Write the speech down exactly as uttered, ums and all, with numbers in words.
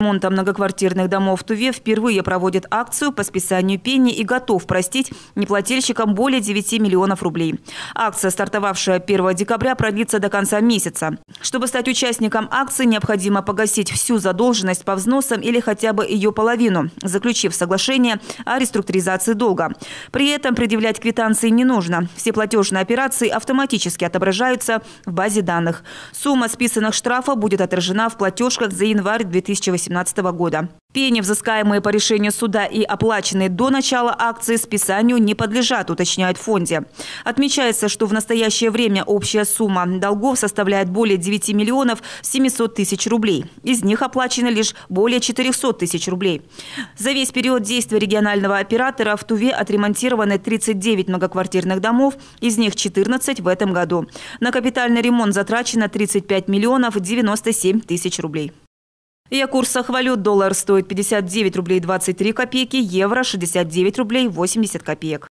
Ремонта многоквартирных домов в Туве впервые проводит акцию по списанию пени и готов простить неплательщикам более девяти миллионов рублей. Акция, стартовавшая первого декабря, продлится до конца месяца. Чтобы стать участником акции, необходимо погасить всю задолженность по взносам или хотя бы ее половину, заключив соглашение о реструктуризации долга. При этом предъявлять квитанции не нужно. Все платежные операции автоматически отображаются в базе данных. Сумма списанных штрафов будет отражена в платежках за январь две тысячи восемнадцатого года. Пени, взыскаемые по решению суда и оплаченные до начала акции, списанию не подлежат, уточняют в фонде. Отмечается, что в настоящее время общая сумма долгов составляет более девяти миллионов семисот тысяч рублей. Из них оплачено лишь более четырехсот тысяч рублей. За весь период действия регионального оператора в Туве отремонтированы тридцать девять многоквартирных домов, из них четырнадцать в этом году. На капитальный ремонт затрачено тридцать пять миллионов девяносто семь тысяч рублей. И о курсах валют. Доллар стоит пятьдесят девять рублей двадцать три копейки, евро шестьдесят девять рублей восемьдесят копеек.